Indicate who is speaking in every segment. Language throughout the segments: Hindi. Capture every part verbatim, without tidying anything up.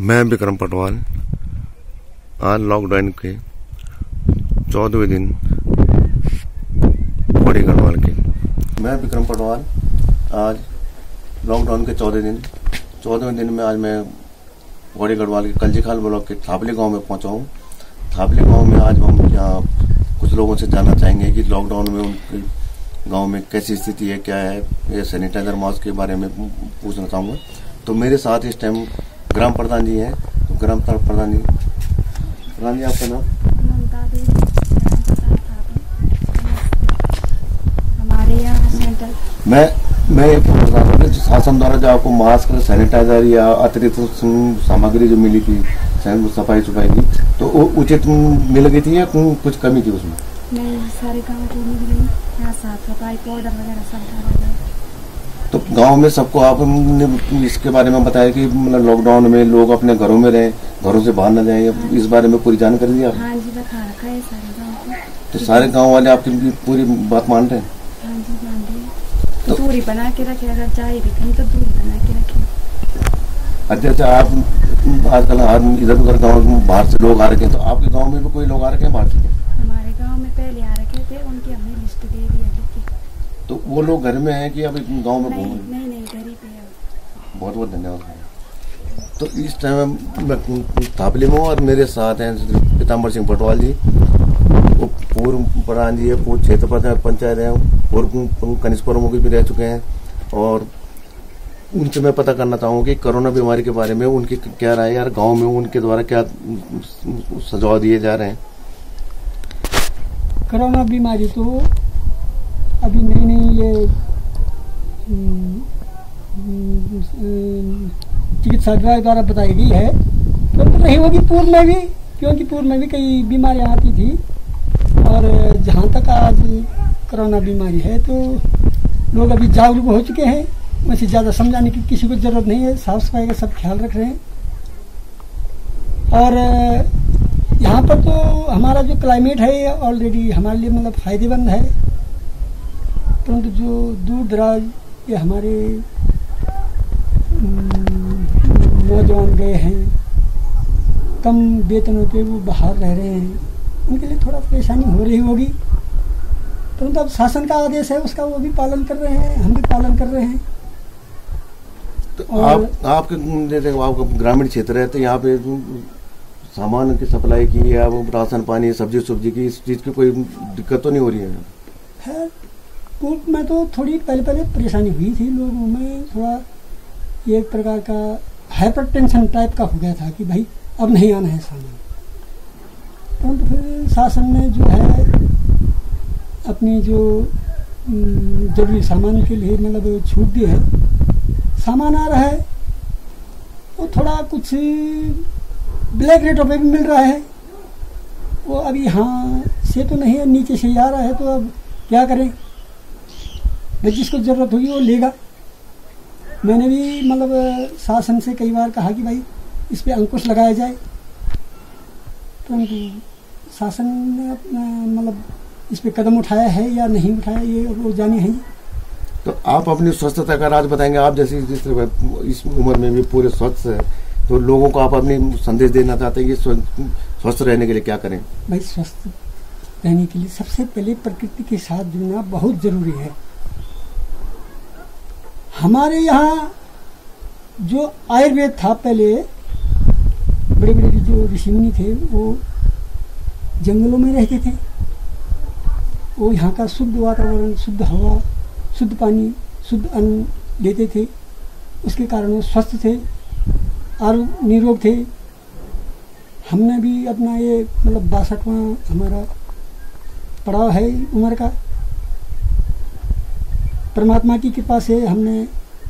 Speaker 1: मैं विक्रम पटवाल आज लॉकडाउन के चौदहवें दिन बड़ी गढ़वाल के मैं विक्रम पटवाल आज लॉकडाउन के चौदह दिन चौदहवें दिन में आज मैं बड़ी गढ़वाल के कलजीखाल ब्लॉक के थापली गांव में पहुंचा हूं। थापली गांव में आज हम यहाँ कुछ लोगों से जानना चाहेंगे कि लॉकडाउन में उनके गांव में कैसी स्थिति है, क्या है, ये सैनिटाइजर मास्क के बारे में पूछना चाहूँगा। तो मेरे साथ इस टाइम ग्राम प्रधान जी हैं। तो ग्राम प्रधान जी प्रधान जी आपका नाम?
Speaker 2: हमारे यहाँ सेंटर
Speaker 1: मैं मैं ये पूछना चाहता हूँ, शासन द्वारा जो आपको मास्क, सैनिटाइजर या अतिरिक्त सामग्री जो मिली थी सफाई सुफाई की, तो वो उचित मिल गई थी या कुछ कमी थी उसमें?
Speaker 2: नहीं, सारे गाँव को मिल गई। यहाँ साफ सफाई पाउडर वगैरह सब डाला गया।
Speaker 1: तो गांव में सबको आपने इसके बारे में बताया कि मतलब लॉकडाउन में लोग अपने घरों में रहें, घरों से बाहर न जाएं, हाँ, इस बारे में पूरी जानकारी दी आप?
Speaker 2: हाँ जी, बता रखा है सारे गाँव को।
Speaker 1: तो सारे गांव वाले आपकी पूरी बात मान रहे हैं?
Speaker 2: हाँ जी, मान रहे हैं। तो दूरी बना के रखे, अगर जाए भी कहीं तो दूरी बना के रखे।
Speaker 1: अच्छा अच्छा, आप आजकल इधर उधर गाँव बाहर से लोग आ रखे हैं, तो आपके गाँव में भी कोई लोग आ रखे हैं बाहर से?
Speaker 2: हमारे गाँव में पहले आ रखे थे, उनकी हमने लिस्ट दे दी है।
Speaker 1: तो वो लोग घर में हैं कि अभी गांव में घूम रहे हैं?
Speaker 2: नहीं नहीं, घर ही पे है।
Speaker 1: बहुत बहुत धन्यवाद। तो इस टाइम मैं थापली में हूँ और मेरे साथ हैं पीताम्बर सिंह पटवाल जी, वो पूर्व प्रधान जी है, पूर्व क्षेत्र पंचायत है, पूर्व कनिष्ठ प्रमुख भी रह चुके हैं। और उनसे मैं पता करना चाहूँगा कि कोरोना बीमारी के बारे में उनकी क्या राय है, यार गाँव में उनके द्वारा क्या सुझाव दिए जा रहे हैं।
Speaker 3: कोरोना बीमारी तो अभी नई नई ये चिकित्सा विभाग द्वारा बताई गई है, तो, तो नहीं होगी पूर्व में भी, क्योंकि पूर्व में भी कई बीमारियां आती थी। और जहां तक आज कोरोना बीमारी है तो लोग अभी जागरूक हो चुके हैं, वैसे ज़्यादा समझाने की किसी को ज़रूरत नहीं है, साफ सफाई का सब ख्याल रख रहे हैं। और यहाँ पर तो हमारा जो क्लाइमेट है ऑलरेडी हमारे लिए मतलब फ़ायदेमंद है, परंतु जो दूर दराज के हमारे नौजवान गए हैं, कम वेतनों पे वो बाहर रह रहे हैं, उनके लिए थोड़ा परेशानी हो रही होगी। परंतु अब शासन का आदेश है, उसका वो भी पालन कर रहे हैं, हम भी पालन कर रहे हैं।
Speaker 1: तो आप आपके जैसे आपका ग्रामीण क्षेत्र है, तो यहाँ पे सामान की सप्लाई की या वो राशन पानी सब्जी सब्जी की इस चीज़ की कोई दिक्कत तो नहीं हो रही है?
Speaker 3: है, पूर्व में तो थोड़ी पहले पहले परेशानी हुई थी, लोगों में थोड़ा एक प्रकार का हाइपर टेंशन टाइप का हो गया था कि भाई अब नहीं आना है सामान। परंतु तो फिर शासन ने जो है अपनी जो जरूरी सामान के लिए मतलब छूट दी है, सामान आ रहा है वो थोड़ा कुछ ब्लैक रेटों पे भी मिल रहा है, वो अभी यहाँ से तो नहीं है, नीचे से ही आ रहा है। तो अब क्या करें, भाई जिसको ज़रूरत होगी वो लेगा। मैंने भी मतलब शासन से कई बार कहा कि भाई इस पे अंकुश लगाया जाए, परंतु शासन ने अपना मतलब इस पे कदम उठाया है या नहीं उठाया ये वो जाने हैं।
Speaker 1: तो आप अपनी स्वस्थता का राज बताएंगे। आप जैसे जिस इस उम्र में भी पूरे स्वस्थ है, तो लोगों को आप अपनी संदेश देना चाहते हैं कि स्वस्थ रहने के लिए क्या करें?
Speaker 3: भाई स्वस्थ रहने के लिए सबसे पहले प्रकृति के साथ जुड़ना बहुत जरूरी है। हमारे यहाँ जो आयुर्वेद था, पहले बड़े बड़े जो ऋषि मुनि थे वो जंगलों में रहते थे, वो यहाँ का शुद्ध वातावरण, शुद्ध हवा, शुद्ध पानी, शुद्ध अन्न लेते थे, उसके कारण वो स्वस्थ थे और निरोग थे। हमने भी अपना ये मतलब बासठवां हमारा पड़ाव है उम्र का, परमात्मा की कृपा से हमने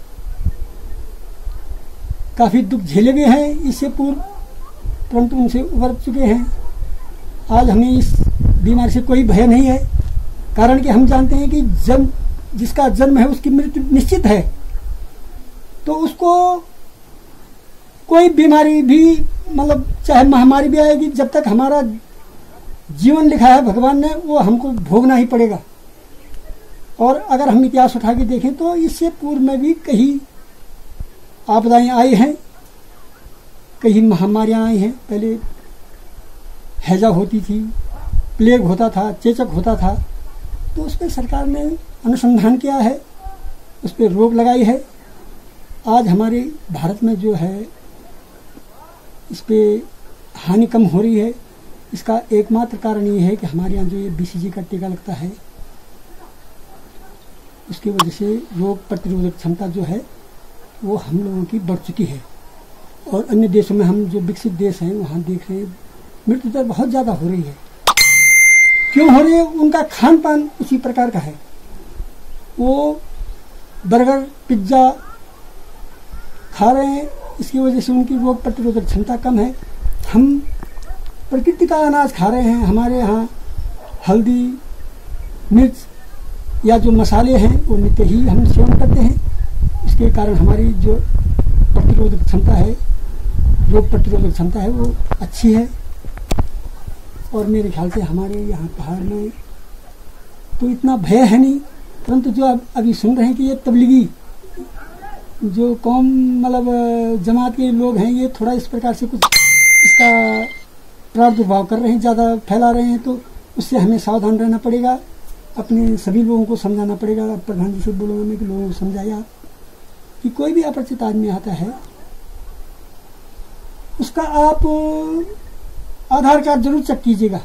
Speaker 3: काफ़ी दुख झेले हुए हैं इससे पूर्व, परंतु उनसे उबर चुके हैं। आज हमें इस बीमारी से कोई भय नहीं है, कारण कि हम जानते हैं कि जन्म जिसका जन्म है उसकी मृत्यु निश्चित है। तो उसको कोई बीमारी भी मतलब चाहे महामारी भी आएगी, जब तक हमारा जीवन लिखा है भगवान ने वो हमको भोगना ही पड़ेगा। और अगर हम इतिहास उठा के देखें तो इससे पूर्व में भी कई आपदाएं आई हैं, कई महामारियां आई हैं। पहले हैजा होती थी, प्लेग होता था, चेचक होता था, तो उस पर सरकार ने अनुसंधान किया है, उस पर रोक लगाई है। आज हमारे भारत में जो है इस पर हानि कम हो रही है। इसका एकमात्र कारण ये है कि हमारे यहाँ जो ये बीसीजी का टीका लगता है, उसकी वजह से रोग प्रतिरोधक क्षमता जो है वो हम लोगों की बढ़ चुकी है। और अन्य देशों में, हम जो विकसित देश हैं वहाँ देख रहे हैं मृत्यु दर बहुत ज़्यादा हो रही है। क्यों हो रही है? उनका खान पान उसी प्रकार का है। वो बर्गर, पिज्ज़ा खा रहे हैं, इसकी वजह से उनकी रोग प्रतिरोधक क्षमता कम है। हम प्रकृति का अनाज खा रहे हैं। हमारे यहाँ हल्दी, मिर्च या जो मसाले हैं वो नित्य ही हम सेवन करते हैं। इसके कारण हमारी जो प्रतिरोधक क्षमता है, रोग प्रतिरोधक क्षमता है, वो अच्छी है। और मेरे ख्याल से हमारे यहाँ पहाड़ में तो इतना भय है नहीं, परंतु जो अब अभी सुन रहे हैं कि ये तबलीगी जो कौम मतलब जमात के लोग हैं, ये थोड़ा इस प्रकार से कुछ इसका प्रादुर्भाव कर रहे हैं, ज़्यादा फैला रहे हैं, तो उससे हमें सावधान रहना पड़ेगा। अपने सभी लोगों को समझाना पड़ेगा। प्रधान जी से बोलूँगा मैं कि लोगों को समझाया कि कोई भी अपरिचित आदमी आता है, उसका आप आधार कार्ड जरूर चेक कीजिएगा,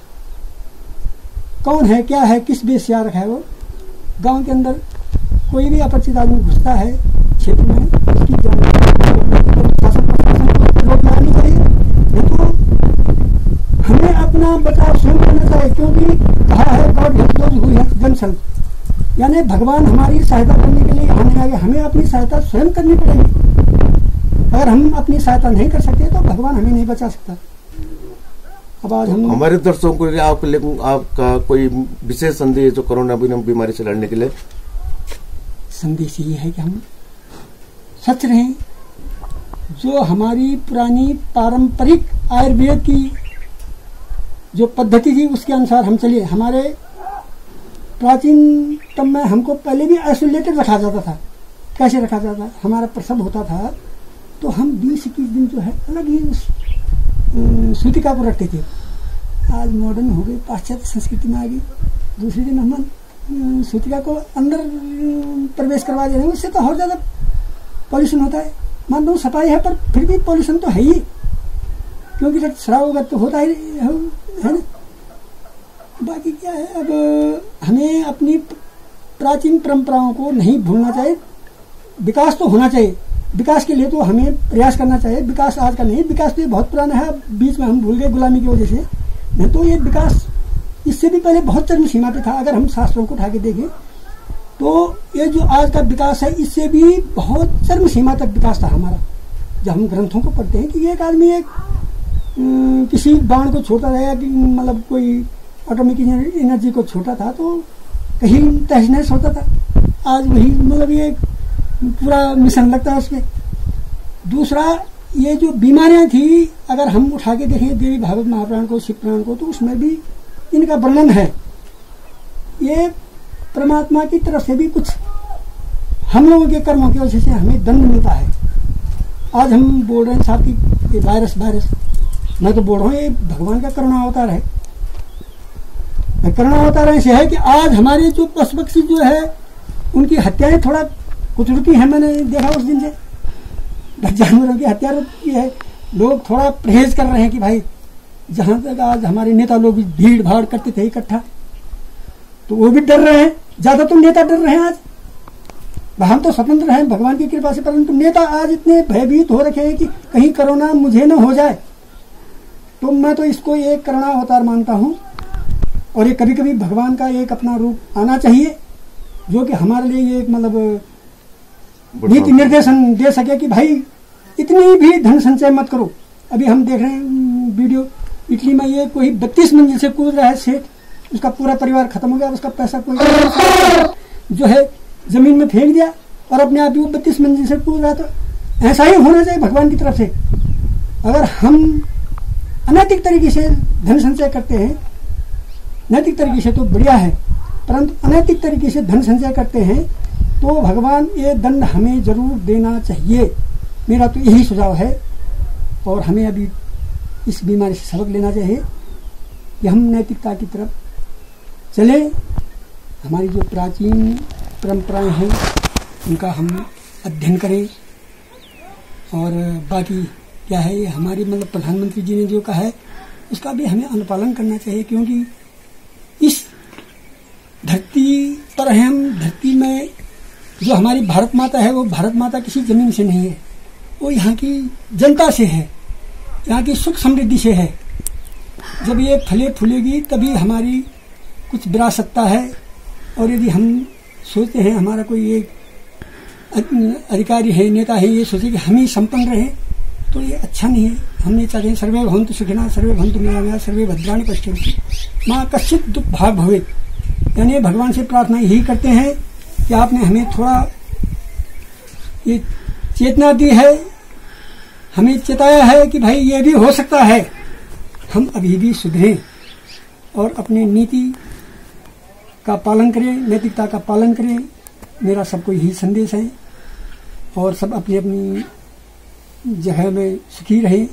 Speaker 3: कौन है, क्या है, किस बेस से आ रखा है। वो गांव के अंदर कोई भी अपरिचित आदमी घुसता है क्षेत्र में, उसकी जानकारी शासन प्रशासन को रोक लगानी चाहिए। नहीं तो हमें अपना बचाव स्वयं करना चाहिए, क्योंकि कहा है God help those who help themselves, यानी भगवान हमारी सहायता करने के लिए यहाँ नहीं आ गए, हमें अपनी सहायता स्वयं करनी पड़ेगी। अगर हम अपनी सहायता नहीं कर सकते तो भगवान हमें नहीं बचा सकता। अब आज हम
Speaker 1: हमारे दर्शकों को आपके लिए आपका कोई विशेष संदेश जो कोरोना बीमारी से लड़ने के लिए?
Speaker 3: संदेश ये है कि हम सच रहें। जो हमारी पुरानी पारंपरिक आयुर्वेद की जो पद्धति थी उसके अनुसार हम चलिए। हमारे प्राचीन तब में हमको पहले भी आइसोलेटेड रखा जाता था। कैसे रखा जाता? हमारा प्रसव होता था तो हम बीस इक्कीस दिन जो है अलग ही उस सूतिका को रखते थे। आज मॉडर्न हो गई, पाश्चात्य संस्कृति में आ गई, दूसरे दिन हम सूतिका को अंदर प्रवेश करवा दे रहे हैं। उससे तो और ज़्यादा पॉल्यूशन होता है। मान लो सफाई है पर फिर भी पॉल्यूशन तो है ही, क्योंकि रक्त स्राव होगा तो होता ही है ना। बाकी क्या है, अब हमें अपनी प्राचीन परंपराओं को नहीं भूलना चाहिए। विकास तो होना चाहिए, विकास के लिए तो हमें प्रयास करना चाहिए। विकास आज का नहीं, विकास तो ये बहुत पुराना है, बीच में हम भूल गए गुलामी की वजह से। नहीं तो ये विकास इससे भी पहले बहुत चरम सीमा पे था। अगर हम शास्त्रों को उठा के देखें तो ये जो आज का विकास है इससे भी बहुत चरम सीमा तक विकास था हमारा। जब हम ग्रंथों को पढ़ते हैं कि एक आदमी एक किसी बाण को छोड़ता था या मतलब कोई एटॉमिक एनर्जी को छोड़ता था तो कहीं तहस नहस होता था। आज वही मतलब ये पूरा मिशन लगता है उसमें। दूसरा, ये जो बीमारियां थी अगर हम उठा के देखें देवी भागवत महापुराण को, शिव पुराण को, तो उसमें भी इनका वर्णन है। ये परमात्मा की तरफ से भी कुछ हम लोगों के कर्मों की वजह से हमें दंड मिलता है। आज हम बोल रहे हैं साथ ही ये वायरस वायरस मैं तो बोल रहा हूँ ये भगवान का करुणा अवतार है। करुणा अवतार ऐसे है कि आज हमारे जो पशु पक्षी जो है उनकी हत्याएं थोड़ा कुछ रुकी है। मैंने देखा उस दिन से जानवरों की हत्या रुकी है। लोग थोड़ा परहेज कर रहे हैं कि भाई जहां तक आज हमारे नेता लोग भी भीड़ भाड़ करते थे इकट्ठा, तो वो भी डर रहे हैं। ज्यादा तो नेता डर रहे हैं आज। हम तो स्वतंत्र हैं भगवान की कृपा से, परंतु नेता आज इतने भयभीत हो रखे हैं कि कहीं कोरोना मुझे न हो जाए। तो मैं तो इसको एक करुणा अवतार मानता हूँ। और ये कभी कभी भगवान का एक अपना रूप आना चाहिए जो कि हमारे लिए एक मतलब नीति निर्देशन दे सके कि भाई इतनी भी धन संचय मत करो। अभी हम देख रहे हैं वीडियो, इटली में ये कोई बत्तीस मंजिल से कूद रहा है सेठ, उसका पूरा परिवार खत्म हो गया, उसका पैसा कोई जो है जमीन में फेंक दिया और अपने आप ही वो बत्तीस मंजिल से कूद रहा। तो ऐसा ही होना चाहिए भगवान की तरफ से। अगर हम अनैतिक तरीके से धन संचय करते हैं, नैतिक तरीके से तो बढ़िया है, परंतु अनैतिक तरीके से धन संचय करते हैं तो भगवान ये दंड हमें जरूर देना चाहिए। मेरा तो यही सुझाव है और हमें अभी इस बीमारी से सबक लेना चाहिए कि हम नैतिकता की तरफ चले। हमारी जो प्राचीन परंपराएं हैं उनका हम अध्ययन करें। और बाकी क्या है, ये हमारी मतलब प्रधानमंत्री जी ने जो कहा है उसका भी हमें अनुपालन करना चाहिए, क्योंकि इस धरती पर हम धरती में जो हमारी भारत माता है वो भारत माता किसी जमीन से नहीं है, वो यहाँ की जनता से है, यहाँ की सुख समृद्धि से है। जब ये फले फूलेगी तभी हमारी कुछ विरासतता है। और यदि हम सोचते हैं हमारा कोई एक अधिकारी है, नेता है, ये सोचे कि हम ही संपन्न रहे, तो ये अच्छा नहीं है। हमने चाहते हैं सर्वे भवन्तु सुखिनः सर्वे भवन्तु निरामयाः सर्वे भद्राणि पश्यन्तु माँ कश्चित् दुःख भाग् भवेत्। यानी भगवान से प्रार्थना यही करते हैं कि आपने हमें थोड़ा ये चेतना दी है, हमें चेताया है कि भाई ये भी हो सकता है, हम अभी भी सुधरें और अपनी नीति का पालन करें, नैतिकता का पालन करें। मेरा सबको यही संदेश है। और सब अपनी अपनी जगह में सुखी रहें।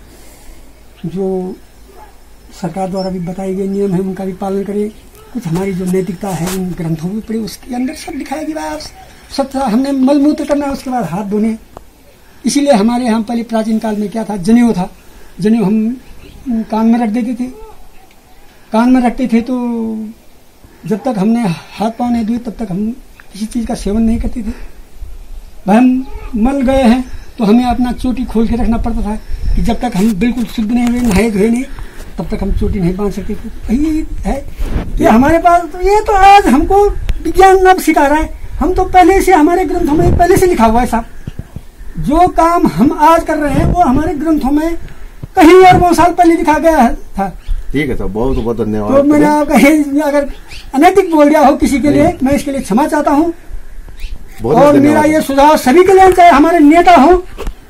Speaker 3: जो सरकार द्वारा भी बताए गए नियम है उनका भी पालन करें। कुछ हमारी जो नैतिकता है उन ग्रंथों में पढ़े, उसके अंदर सब लिखाया कि भाई सब हमने मल मूत्र करना है, उसके बाद हाथ धोने। इसीलिए हमारे यहाँ पहले प्राचीन काल में क्या था, जनेऊ था। जनेऊ हम कान में रख देते थे। कान में रखते थे तो जब तक हमने हाथ पाँव नहीं धोए तब तक हम किसी चीज़ का सेवन नहीं करते थे। भाई हम मल गए हैं तो हमें अपना चोटी खोल के रखना पड़ता था कि जब तक हम बिल्कुल शुद्ध नहीं हुए, नहाए धोए नहीं, तब तक हम चोटी नहीं बांध सकते थे। यही है ये हमारे पास। तो ये तो आज हमको विज्ञान अब सिखा रहा है। हम तो पहले से हमारे ग्रंथों में पहले से लिखा हुआ है साहब। जो काम हम आज कर रहे हैं वो हमारे ग्रंथों में कहीं अरबों साल पहले लिखा गया था।
Speaker 1: ठीक है सर, बहुत बहुत धन्यवाद।
Speaker 3: तो मैंने आपका अगर अनैतिक बोल दिया हो किसी के लिए, मैं इसके लिए क्षमा चाहता हूँ। और मेरा ये सुझाव सभी के लिए, चाहे हमारे नेता हो,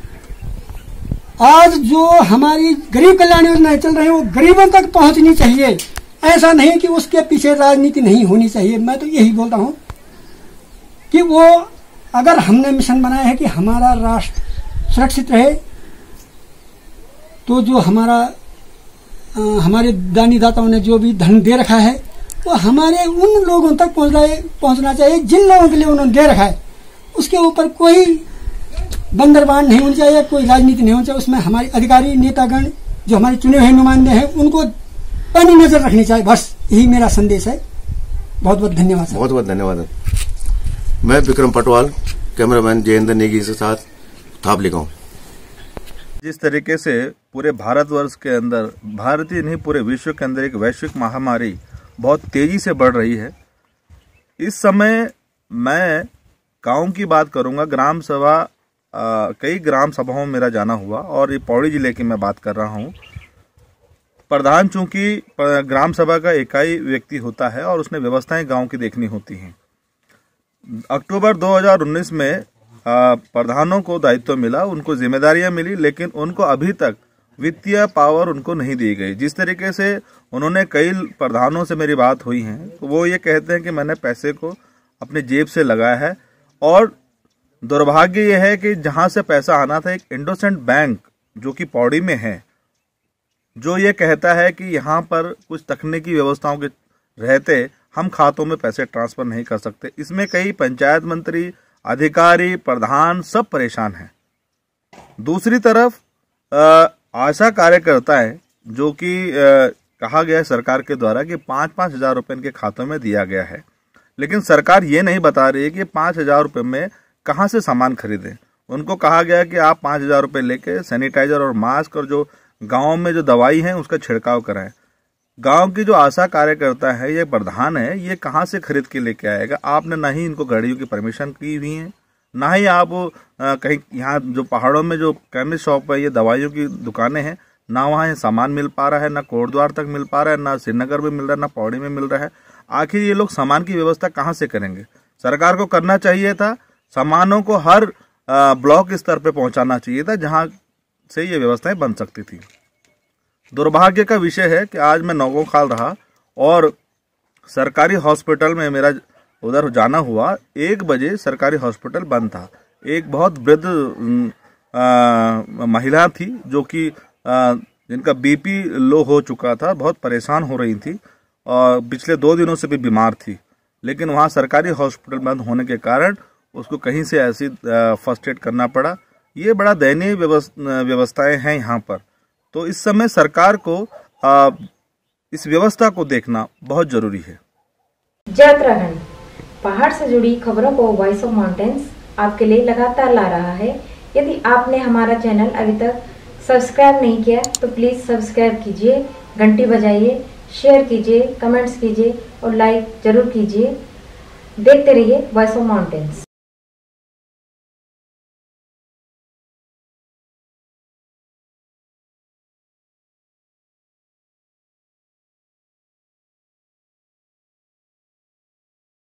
Speaker 3: आज जो हमारी गरीब कल्याण योजनाएं चल रही है वो गरीबों तक पहुंचनी चाहिए। ऐसा नहीं कि उसके पीछे राजनीति नहीं होनी चाहिए। मैं तो यही बोलता हूं कि वो अगर हमने मिशन बनाया है कि हमारा राष्ट्र सुरक्षित रहे, तो जो हमारा आ, हमारे दानी दाताओं ने जो भी धन दे रखा है वो हमारे उन लोगों तक पहुंचना चाहिए जिन लोगों के लिए उन्होंने दे रखा है। उसके ऊपर कोई बंदरबान नहीं होनी चाहिए, कोई राजनीति नहीं होनी चाहिए। उसमें हमारे अधिकारी नेतागण जो हमारे चुने हुए नुमाइंदे हैं उनको पैनी नजर रखनी चाहिए। बस यही मेरा संदेश है। बहुत बहुत धन्यवाद सर।
Speaker 1: बहुत बहुत धन्यवाद। मैं विक्रम पटवाल, कैमरामैन जयेंद्र नेगी के साथ थापली गाँव।
Speaker 4: जिस तरीके से पूरे भारतवर्ष के अंदर, भारतीय नहीं पूरे विश्व के अंदर एक वैश्विक महामारी बहुत तेजी से बढ़ रही है, इस समय मैं गांव की बात करूंगा। ग्राम सभा, कई ग्राम सभाओं में मेरा जाना हुआ और ये पौड़ी जिले की मैं बात कर रहा हूं। प्रधान चूंकि ग्राम सभा का इकाई व्यक्ति होता है और उसने व्यवस्थाएं गांव की देखनी होती हैं। अक्टूबर दो हज़ार उन्नीस में प्रधानों को दायित्व मिला, उनको जिम्मेदारियां मिली, लेकिन उनको अभी तक वित्तीय पावर उनको नहीं दी गई। जिस तरीके से उन्होंने, कई प्रधानों से मेरी बात हुई है, तो वो ये कहते हैं कि मैंने पैसे को अपने जेब से लगाया है। और दुर्भाग्य ये है कि जहां से पैसा आना था, एक इंडोसेंट बैंक जो कि पौड़ी में है, जो ये कहता है कि यहाँ पर कुछ तकनीकी व्यवस्थाओं के रहते हम खातों में पैसे ट्रांसफर नहीं कर सकते। इसमें कई पंचायत मंत्री, अधिकारी, प्रधान सब परेशान हैं। दूसरी तरफ आशा कार्यकर्ता है जो कि कहा गया है सरकार के द्वारा कि पाँच पाँच हजार रुपये इनके खातों में दिया गया है, लेकिन सरकार ये नहीं बता रही है कि पाँच हजार रुपये में कहाँ से सामान खरीदें। उनको कहा गया कि आप पाँच हजार रुपये लेके सैनिटाइजर और मास्क और जो गाँव में जो दवाई है उसका छिड़काव कराएं। गांव की जो आशा कार्यकर्ता है, ये प्रधान है, ये कहाँ से खरीद के लेके आएगा? आपने ना ही इनको गाड़ियों की परमिशन की हुई है, ना ही आप आ, कहीं यहाँ जो पहाड़ों में जो केमिस्ट शॉप है, ये दवाइयों की दुकानें हैं, ना वहाँ ये सामान मिल पा रहा है, ना कोटद्वार तक मिल पा रहा है, ना श्रीनगर में मिल रहा है, ना पौड़ी में मिल रहा है। आखिर ये लोग सामान की व्यवस्था कहाँ से करेंगे? सरकार को करना चाहिए था, सामानों को हर ब्लॉक स्तर पर पहुँचाना चाहिए था जहाँ से ये व्यवस्थाएं बन सकती थी। दुर्भाग्य का विषय है कि आज मैं नौगो खाल रहा और सरकारी हॉस्पिटल में मेरा उधर जाना हुआ। एक बजे सरकारी हॉस्पिटल बंद था। एक बहुत वृद्ध आ, महिला थी जो कि आ, जिनका बीपी लो हो चुका था, बहुत परेशान हो रही थी और पिछले दो दिनों से भी बीमार थी, लेकिन वहाँ सरकारी हॉस्पिटल बंद होने के कारण उसको कहीं से ऐसी फर्स्ट एड करना पड़ा। ये बड़ा दयनीय व्यवस्थाएं हैं यहाँ पर। तो इस समय सरकार को आ, इस व्यवस्था को देखना बहुत जरूरी है।
Speaker 5: जय उत्तराखंड, पहाड़ से जुड़ी खबरों को वॉइस ऑफ माउंटेन्स आपके लिए लगातार ला रहा है। यदि आपने हमारा चैनल अभी तक सब्सक्राइब नहीं किया तो प्लीज सब्सक्राइब कीजिए, घंटी बजाइए, शेयर कीजिए, कमेंट्स कीजिए और लाइक जरूर कीजिए। देखते रहिए वॉइस ऑफ माउंटेन्स।